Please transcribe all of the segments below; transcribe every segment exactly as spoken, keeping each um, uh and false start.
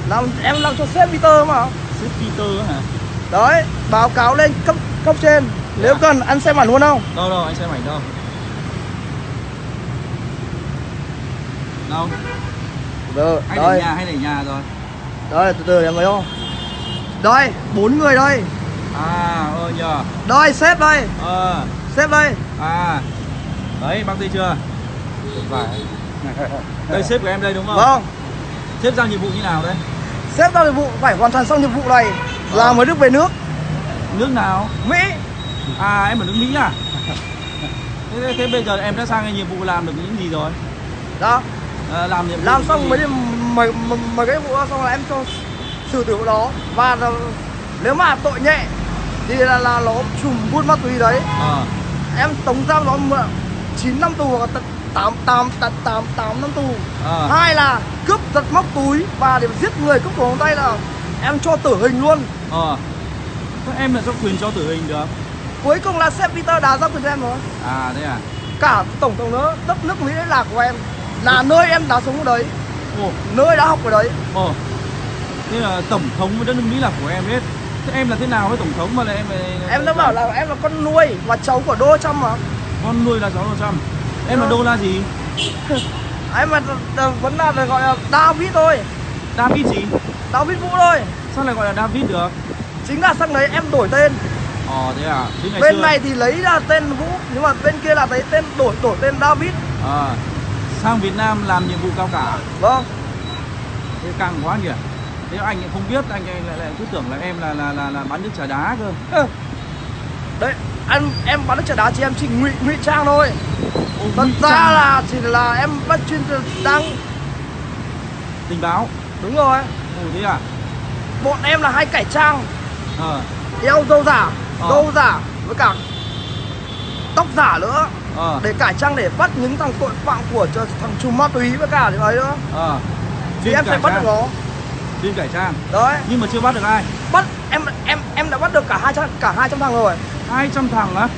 Làm em làm cho sếp Peter mà. Sếp Peter hả? Đấy, báo cáo lên cấp cấp trên. Nếu à? cần anh xem ảnh luôn không? Đâu đâu, anh xem ảnh đâu. Đâu? Được, anh đây. để nhà hay để nhà rồi? Đây, từ từ em thấy không? Đây, bốn người đây. À, ơ nhờ. Đây, sếp đây. Ờ. Sếp đây. À. Đấy, bác thấy chưa? Phải. Đây sếp của em đây đúng không? Vâng. Sếp giao nhiệm vụ như nào đấy? Sếp giao nhiệm vụ phải hoàn thành xong nhiệm vụ này ờ. là mới được về nước. Nước nào? Mỹ. À, em ở nước Mỹ à? Thế, thế bây giờ em đã sang cái nhiệm vụ làm được những gì rồi? Đó. À, làm nhiệm vụ làm xong mấy mấy mấy cái vụ đó xong là em cho xử tử đó. Và là, nếu mà tội nhẹ thì là, là nó trùm buôn ma túy đấy. à. Em tống giam nó chín năm tù hoặc là tám tám tám tám tám năm tù. à. Hai là cướp giật móc túi và để giết người cướp cổ tay là em cho tử hình luôn. ờ Thế em là cho quyền cho tử hình được? Cuối cùng là sếp Peter đã giao quyền cho em rồi. À thế à? Cả tổng thống nữa, đất nước Mỹ là của em, là nơi em đã sống ở đấy. Ồ. Nơi đã học ở đấy. Ồ. Thế là tổng thống với đất nước Mỹ là của em hết. Thế em là thế nào với tổng thống mà là em Em đã bảo là em là con nuôi và cháu của Donald Trump mà. Con nuôi là cháu Donald Trump. Em là đô la gì? Em là vẫn là gọi là David thôi. David gì? David Vũ thôi. Sao lại gọi là David được? Chính là sang đấy em đổi tên. Ồ thế à? Thế ngày bên xưa... này thì lấy ra tên Vũ, nhưng mà bên kia là lấy tên đổi đổi tên David. À, sang Việt Nam làm nhiệm vụ cao cả. Vâng. Thế căng quá nhỉ. Thế anh không biết, anh lại, lại cứ tưởng là em là là là, là bán nước trà đá cơ. Ừ. Đấy, anh em bán nước trà đá chỉ em chỉ ngụy ngụy trang thôi. Ô, thật ra trang. là chỉ là em bắt chuyên đang tình báo. đúng rồi. Ồ thế à? Bọn em là hay cải trang. Ờ. Đeo dâu giả, ờ. dâu giả với cả tóc giả nữa. Ờ. Để cải trang để bắt những thằng tội phạm của thằng trùm ma túy với cả những ấy nữa. Ờ. Thì em sẽ bắt được nó. Chuyên cải trang. Đấy. Nhưng mà chưa bắt được ai. Bắt em em em đã bắt được cả hai trăm cả hai trăm thằng rồi. hai trăm thằng á?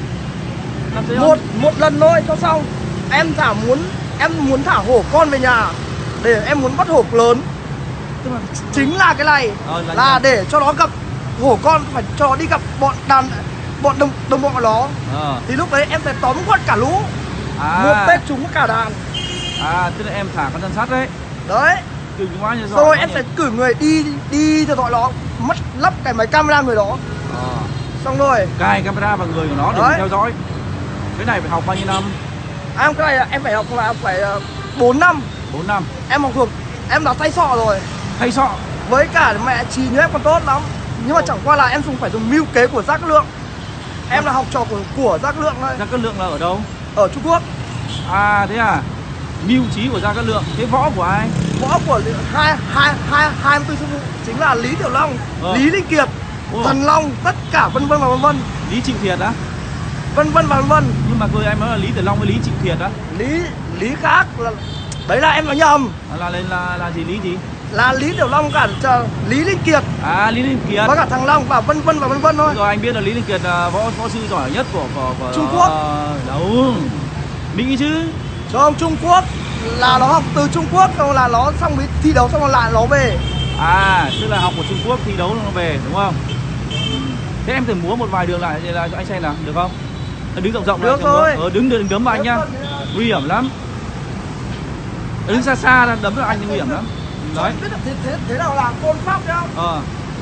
Một một lần thôi cho xong. Em thả muốn em muốn thả hổ con về nhà để em muốn bắt hổ lớn. Tức là... Chính là cái này ờ, là, là để cho nó gặp hổ con, phải cho nó đi gặp bọn đàn bọn đồng đồng bọn của nó. ờ. Thì lúc đấy em phải tóm quất cả lũ. À. Một tết chúng cả đàn. À tức là em thả con dân sắt đấy. Đấy. Cưng quá như rồi. Rồi em sẽ cử người đi đi theo dõi nó, mất lắp cái máy camera người đó. ờ. Xong rồi cài camera vào người của nó để mình theo dõi. Cái này phải học bao nhiêu năm? Em cái này em phải học là phải bốn năm. bốn năm. Em học thuộc, em là tay sọ rồi. Thay sọ. Với cả mẹ trì như em còn tốt lắm. Nhưng mà chẳng qua là em dùng phải dùng mưu kế của Giác Lượng. Em là học trò của của Giác Lượng thôi. Giác Cát Lượng là ở đâu? Ở Trung Quốc. À thế à? Mưu trí của Giác Cát Lượng. Thế võ của ai? Võ của hai hai hai hai mươi tư sư phụ chính là Lý Tiểu Long, ờ. Lý Linh Kiệt, Ủa. Thần Long, tất cả vân vân và vân vân. Lý Trịnh Thiệt á? Vân vân và vân vân. Nhưng mà cô em nói là Lý Tiểu Long với Lý Trịnh Thiệt á? Lý Lý khác là đấy là em nói nhầm. À, là là là gì Lý gì? Là Lý Tiểu Long cả Lý Linh Kiệt. À Lý Linh Kiệt. Và cả thằng Long và vân vân và vân vân thôi. Rồi anh biết là Lý Linh Kiệt là võ võ sư giỏi nhất của của, của Trung Quốc. Uh, đâu? Mỹ chứ. Cho ông Trung Quốc là nó học từ Trung Quốc xong là nó xong mới thi đấu xong rồi lại nó về. À tức là học của Trung Quốc thi đấu nó về đúng không? Thế em thử múa một vài đường lại là cho anh xem nào, được không? Đứng rộng rộng được rồi. Ờ, đứng đừng đấm vào anh nhá. Nguy hiểm lắm. Đứng xa xa ra đấm vào anh thì nguy hiểm lắm. Đấy. Biết thế, thế, thế nào là côn pháp đấy không? Ờ.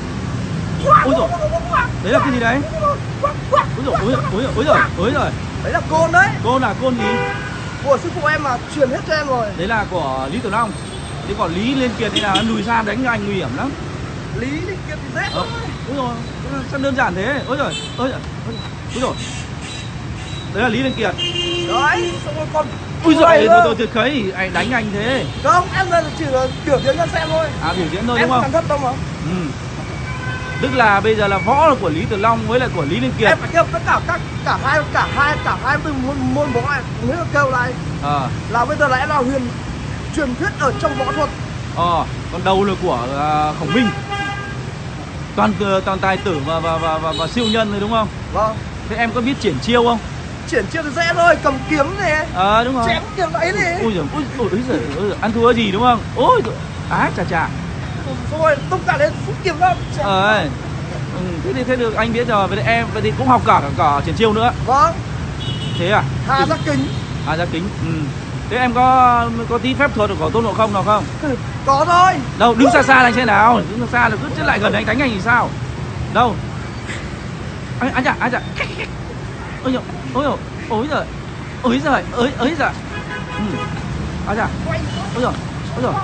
Ôi rồi. Đấy là cái gì đấy? Ôi rồi, ôi rồi, ôi rồi, ôi rồi, ôi rồi. Đấy là côn đấy. Côn là côn gì? Của sư phụ em mà truyền hết cho em rồi. Đấy là của Lý Tiểu Long. Thế còn Lý Liên Kiệt thì là lùi xa đánh cho anh nguy hiểm lắm. Lý Liên Kiệt thì dễ thôi. Ôi rồi, sao đơn giản thế? Ôi rồi, ôi rồi, ôi rồi. Đấy là Lý Liên Kiệt. Đấy, xong rồi còn ui giời, thôi thôi tuyệt khấy, anh đánh anh thế. Không, em là chỉ là biểu diễn cho xem thôi. À biểu diễn thôi em đúng không? Em thất đâu mà. Ừ. Tức là bây giờ là võ là của Lý Tiểu Long với lại của Lý Liên Kiệt. Em phải kêu tất cả các cả hai cả hai cả hai từ môn môn võ này mới được kêu này. Ờ. Là bây giờ là em là huyền truyền thuyết ở trong võ thuật. Ờ, còn đầu là của uh, Khổng Minh. Toàn toàn tài tử và và, và và và siêu nhân rồi đúng không? Vâng. Thế em có biết triển chiêu không? Triển chiêu thì dễ thôi, cầm kiếm này. Ờ à, đúng rồi. Chém kiếm đấy này. Ôi giời, ôi giời, ôi giời, ăn thua gì đúng không? Ôi giời, á chà chà. xong rồi tung cả lên phút kiểm lâm. Ờ ấy. Ừ, thế thì thế được anh biết rồi. Vậy thì em vậy thì cũng học cả cả triển chiêu nữa. Vâng. Thế à? Hà Gia Kính. À Gia Kính. Ừ. Thế em có có tí phép thuật của Tôn Ngộ Không nào không? Có thôi. Đâu, đứng xa xa anh xem nào. Đứng xa xa là cứ chết lại gần anh đánh anh thì sao? Đâu? Anh anh chả, anh chả. Ôi giời, ôi giời, ôi giời. Ôi giời, ơi ơi giời. Ừ. Anh chả. Ôi giời, ôi giời.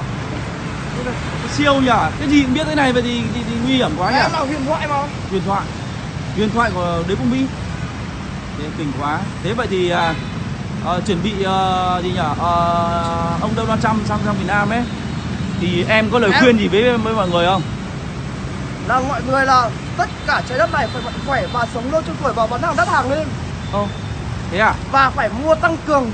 Siêu nhỉ, cái gì cũng biết thế này vậy thì, thì, thì nguy hiểm quá nhỉ. Em là huyền thoại mà. Huyền thoại, huyền thoại của đế quốc Mỹ. Thế kinh quá. Thế vậy thì à, à, chuẩn bị à, gì nhỉ? À, ông Donald Trump sang sang Việt Nam ấy, thì em có lời em... khuyên gì với với mọi người không? Là mọi người là tất cả trái đất này phải mạnh khỏe và sống lâu cho tuổi và bán hàng đắt hàng lên. Ồ, thế à? Và phải mua tăng cường.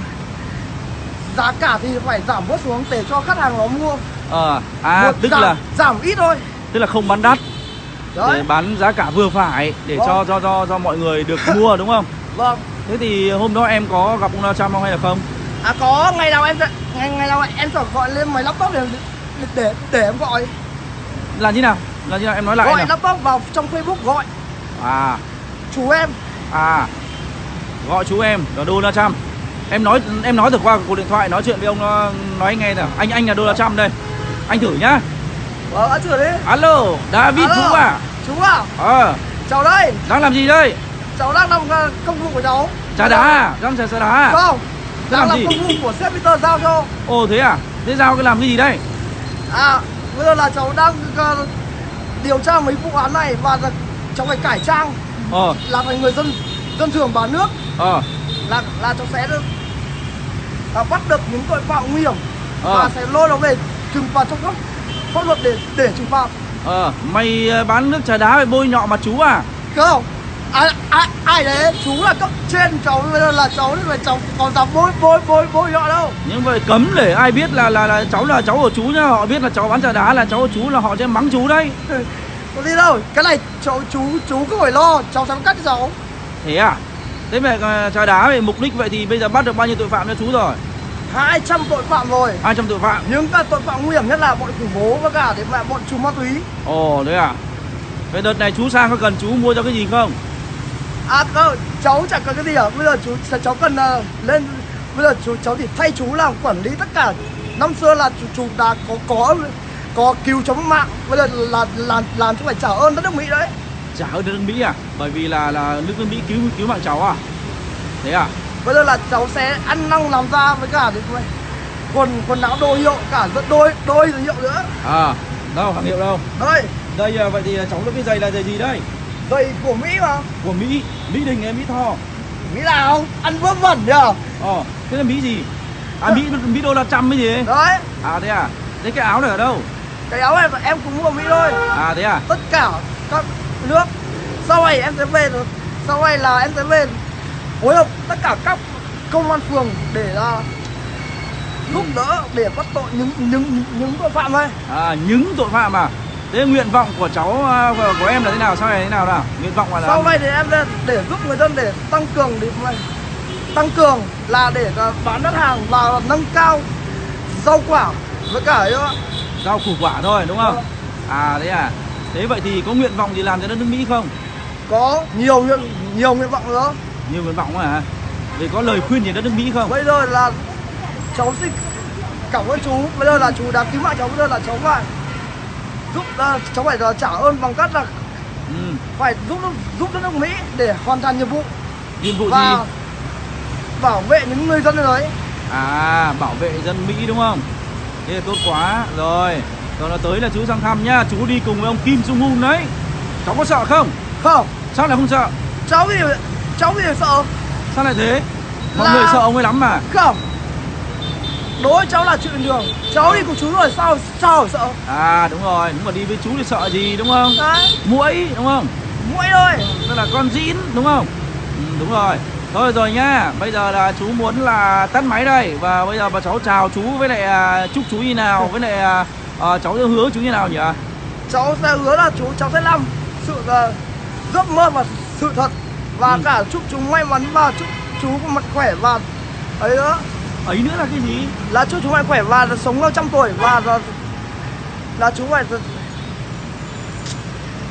Giá cả thì phải giảm bớt xuống để cho khách hàng nó mua. Ờ, à, Một tức giảm, là giảm ít thôi. tức là không bán đắt. Đấy. Để bán giá cả vừa phải để Vâng. cho cho cho cho mọi người được mua đúng không? Vâng. Thế thì hôm đó em có gặp ông Donald Trump không hay là không? À có, ngày nào em sẽ ngày ngày nào em phải gọi lên máy laptop để để để em gọi. Là như nào? Là như nào em nói lại Gọi nào. laptop vào trong Facebook gọi À, chú em. à. Gọi chú em là Donald Trump. Em nói em nói thử qua cuộc điện thoại nói chuyện với ông nó nói nghe nào. Anh anh là Donald Trump đây. Anh thử nhá. Vâng, ăn thử đi. Alo, David Alo. Vũ à? Chú à? Ờ, Cháu đây. đang làm gì đây? Cháu đang làm uh, công vụ của cháu. Trà đá à? Đang trà trà đá à? Không. Đang làm làm gì? công vụ của sếp Peter giao cho. Ồ thế à? Thế giao cái làm cái gì đây? À, bây giờ là cháu đang uh, điều tra mấy vụ án này và là cháu phải cải trang Ờ, là thành người dân dân thường bán nước, ờ, là là cháu sẽ được à, bắt được những tội phạm nguy hiểm Ờ. và sẽ lôi nó về trừng phạt trong pháp pháp luật để để trừng phạt. ờ. Mày ờ, bán nước trà đá phải bôi nhọ mặt chú à? Không, ai ai ai đấy, chú là cấp trên cháu, bây giờ là cháu nên là cháu còn dám bôi bôi bôi bôi nhọ đâu. Nhưng vậy cấm để ai biết là là là cháu là cháu của chú nhá. Họ biết là cháu bán trà đá là cháu của chú là họ sẽ mắng chú đấy. Có gì đâu, cái này cháu chú chú không phải lo, cháu sẽ cắt cho cháu. Thế à? Thế về ờ, trà đá về mục đích vậy thì bây giờ bắt được bao nhiêu tội phạm cho chú rồi? hai trăm tội phạm rồi. hai trăm tội phạm. Những các tội phạm nguy hiểm nhất là bọn khủng bố và cả đến lại bọn trùm ma túy. Ồ đấy à? Vậy đợt này chú sang có cần chú mua cho cái gì không? À cơ, cháu chẳng cần cái gì à? Bây giờ chú cháu cần uh, lên, bây giờ chú cháu thì thay chú làm quản lý tất cả. Năm xưa là chú, chú đã có có có cứu chống mạng, bây giờ là làm làm chú phải trả ơn đất nước Mỹ đấy. Trả ơn đất nước Mỹ à? Bởi vì là là nước nước Mỹ cứu cứu mạng cháu à? Thế à? Bây giờ là cháu sẽ ăn năn làm ra với cả quần quần áo đồ hiệu, cả đôi đôi hiệu nữa. À, đâu hàng hiệu đâu? Đây, Đây à, vậy thì cháu có cái giày là giày gì đây? giày của Mỹ mà. Của Mỹ, Mỹ Đình hay Mỹ Tho? Mỹ nào? Ăn vớ vẩn nhỉ? Ờ, thế là Mỹ gì? À Mỹ Mỹ Donald Trump cái gì? Đấy, À thế à? Thế cái áo này ở đâu? cái áo này em cũng mua Mỹ thôi. À thế à? Tất cả các nước. Sau này em sẽ về, sau này là em sẽ về phối hợp tất cả các công an phường để là giúp đỡ để bắt tội những những những tội phạm này. À những tội phạm à? Thế nguyện vọng của cháu à, của, của em là thế nào? Sau này thế nào nào? Nguyện vọng là Sau này thì em để, để giúp người dân để tăng cường để tăng cường là để bán đất hàng và nâng cao rau quả với cả ấy đó. rau củ quả thôi đúng không? Vâng. À thế à? Thế vậy thì có nguyện vọng gì làm cho đất nước Mỹ không? Có nhiều nguyện nhiều nguyện vọng nữa. Nhiều nguyện vọng à? Vậy có lời khuyên gì đất nước Mỹ không? Bây giờ là cháu xin cảm ơn chú. Bây giờ là chú đã cứu mạng cháu, bây giờ là cháu phải giúp uh, cháu phải uh, trả ơn bằng cách là Ừ. phải giúp giúp đất nước Mỹ để hoàn thành nhiệm vụ Nhiệm vụ và gì? bảo vệ những người dân ở đấy. À bảo vệ dân Mỹ đúng không? Thế là tốt quá rồi. Rồi là tới là chú sang thăm nhá. Chú đi cùng với ông Kim Jong Un đấy. Cháu có sợ không? Không, Sao lại không sợ? cháu thì cháu thì sợ. Sao lại thế? Mọi Là- người sợ ông ấy lắm mà. Không, đối với cháu là chuyện bình thường. Cháu đi cùng chú rồi sao sao phải sợ. À đúng rồi, nhưng mà đi với chú thì sợ gì đúng không? Đấy, Muỗi đúng không? mũi thôi. Tức là con dĩn đúng không? Ừ, đúng rồi. Thôi rồi nhá. Bây giờ là chú muốn là tắt máy đây. Và bây giờ bà cháu chào chú với lại à, chúc chú như nào. Với lại à, à, cháu sẽ hứa chú như nào nhỉ? Cháu sẽ hứa là chú cháu sẽ làm sự uh, giấc mơ và sự thật và Ừ. cả chúc chú may mắn và chúc chú có mạnh khỏe và ấy nữa Ấy nữa là cái gì? là chúc chú mạnh khỏe và sống lâu trăm tuổi và là, là chú phải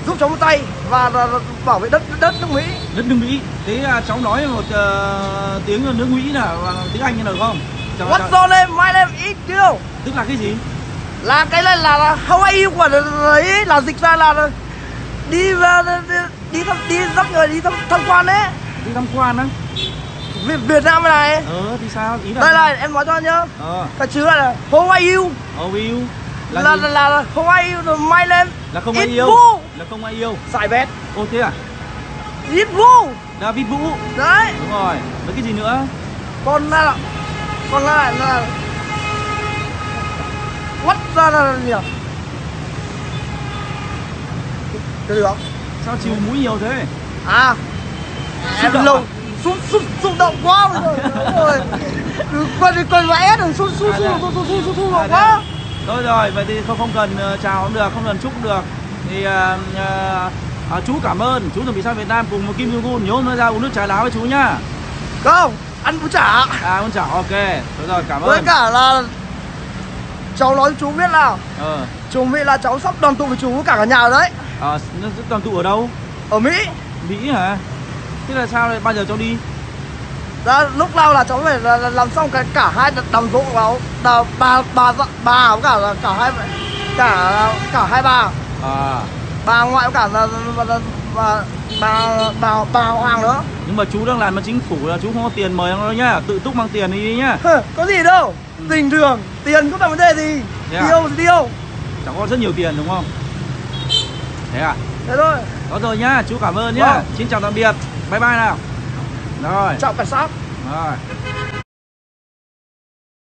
giúp cháu một tay và bảo vệ đất đất nước Mỹ. Đất nước Mỹ. Thế à, cháu nói một uh, tiếng nước Mỹ nào bằng tiếng Anh như nào không? Chào, What's your name? My name is Kill. Tức là cái gì? Là cái này là, là how are you của đấy, là dịch ra là đi đi đi thăm đi dắt người đi thăm, tham quan đấy. Đi tham quan á? Việt, Việt Nam này. Ờ thì sao? Ý là đây là em nói cho anh nhá. Ờ. Cái chữ là how are you? How are you? Là là, là, là, là how are you? My name là không ai yêu. Vũ. Là không ai yêu. Giải bét. Ô thế à? Ít Vũ. David Vũ. Đấy. Đúng rồi. Với cái gì nữa? Còn là còn là là what ra là gì à? Cái gì đó? Sao chịu mũi nhiều thế? À, em lâu xúc xúc xúc động quá rồi. Rồi. Quên đi quên vẽ rồi, xúc xúc xúc xúc xúc xúc xúc động quá. Rồi rồi, vậy thì không không cần uh, chào cũng được, không cần chúc cũng được. Thì uh, uh, uh, chú cảm ơn, chú chuẩn bị sang Việt Nam cùng một Kim Jong Un, nhớ hôm nay ra uống nước trà đá với chú nhá. Không, ăn bún chả. À bún chả, ok. Rồi rồi, cảm ơn. Với cả là cháu nói chú biết nào. Ờ. Chú Mỹ là cháu sắp đoàn tụ với chú với cả cả nhà đấy. À, nó đoàn tụ ở đâu? Ở Mỹ. Mỹ hả? Thế là sao lại bao giờ cháu đi? Đó, lúc nào là cháu phải là, là làm xong cái cả hai đám dỗ vào bà bà bà bà với cả là cả hai cả cả hai bà. À. Bà ngoại với cả là bà bà bà, bà, bà, bà Hoàng nữa. Nhưng mà chú đang làm bên chính phủ là chú không có tiền mời nó đâu nhá, tự túc mang tiền đi nhá. Hừ, có gì đâu, bình thường, tiền không phải vấn đề gì. Thế à? Tiêu thì tiêu. Cháu có rất nhiều tiền đúng không? Thế à? Thế thôi. Đó rồi nhá, chú cảm ơn nhá. Vâng. Xin chào tạm biệt. Bye bye nào. Rồi. Chào cảnh sát. Rồi.